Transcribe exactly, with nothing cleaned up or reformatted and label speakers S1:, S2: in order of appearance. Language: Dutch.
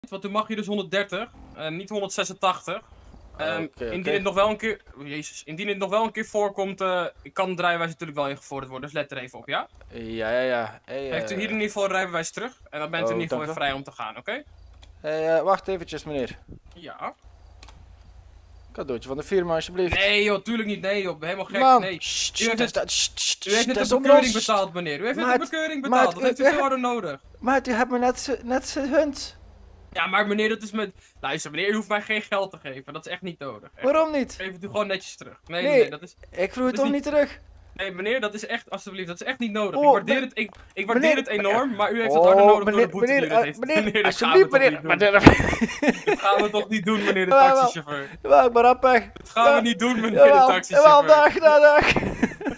S1: Want toen mag je dus honderddertig, uh, niet honderdzesentachtig. Um,
S2: okay,
S1: indien
S2: okay.
S1: het nog wel een keer, oh, jezus, indien het nog wel een keer voorkomt, uh, kan de rijbewijs natuurlijk wel ingevorderd worden, dus let er even op, ja?
S2: Ja, ja, ja. Hey, uh...
S1: Heeft u hier in ieder geval een rijbewijs terug en dan bent u
S2: oh,
S1: in ieder geval weer
S2: wel.
S1: vrij om te gaan, oké? Okay?
S2: Hey, uh, wacht eventjes, meneer.
S1: Ja.
S2: Cadeautje van de firma, alsjeblieft.
S1: Nee joh, tuurlijk niet, nee joh, helemaal gek,
S2: Man.
S1: nee.
S2: Sst,
S1: U heeft
S2: dat,
S1: net,
S2: dat, sst, sst,
S1: u heeft net
S2: dat
S1: een
S2: is
S1: bekeuring
S2: onrost.
S1: betaald, meneer. U heeft net
S2: Maar
S1: een
S2: het-
S1: bekeuring
S2: maar
S1: betaald,
S2: het-
S1: dat heeft u
S2: eh,
S1: veel harder nodig.
S2: Maar u hebt me net, net gehunt.
S1: Ja, maar meneer, dat is met... Luister, meneer, u hoeft mij geen geld te geven. Dat is echt niet nodig. Echt.
S2: Waarom niet?
S1: Geef het u gewoon netjes terug. Nee,
S2: Nee,
S1: nee, nee, dat is...
S2: Ik vroeg
S1: dat
S2: het
S1: is
S2: toch
S1: niet-
S2: niet terug?
S1: Nee, meneer, dat is echt, alsjeblieft, dat is echt niet nodig.
S2: Oh,
S1: ik waardeer,
S2: me-
S1: het, ik, ik waardeer
S2: meneer-
S1: het enorm, maar u heeft
S2: Oh,
S1: het harder nodig
S2: meneer,
S1: door de boete
S2: meneer,
S1: die u dat
S2: uh,
S1: heeft.
S2: meneer,
S1: dat gaan we
S2: alsjeblieft,
S1: toch
S2: meneer.
S1: niet doen.
S2: meneer.
S1: Dat gaan we toch niet doen, meneer de
S2: Jawel.
S1: taxichauffeur.
S2: Ja, ik ben rap weg.
S1: Dat gaan we
S2: Ja,
S1: niet doen, meneer de
S2: Jawel,
S1: taxichauffeur.
S2: jawel, dag, dag, dag.